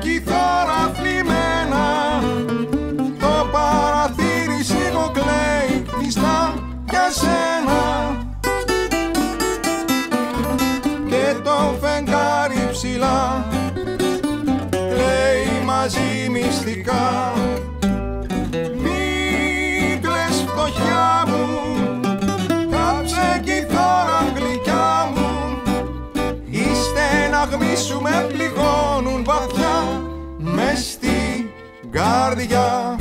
κιθάρα θλιμμένα, το παραθύρι σίγο κλαίει κλειστά για σένα. Και το φεγγάρι ψηλά κλαίει μαζί μυστικά. Μην κλαις φτωχιά μου, κάψε κιθάρα γλυκιά μου, οι στεναγμοί σου με πληγώνουν βαθιά μες στην καρδιά.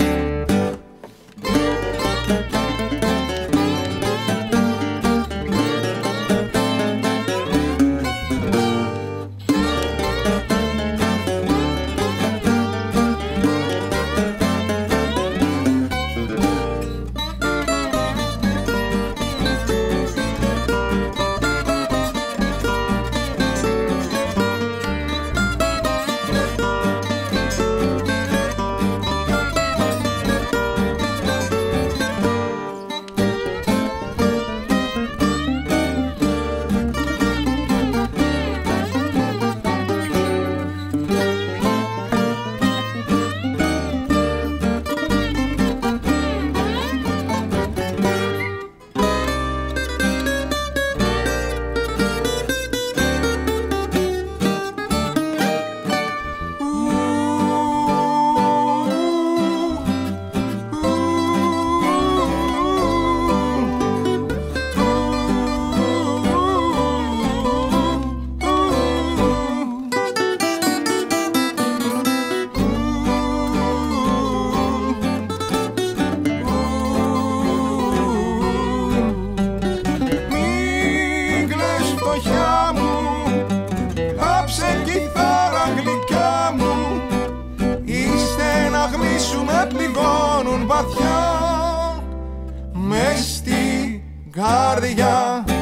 Σου με πληγώνουν βαθιά μες στην καρδιά.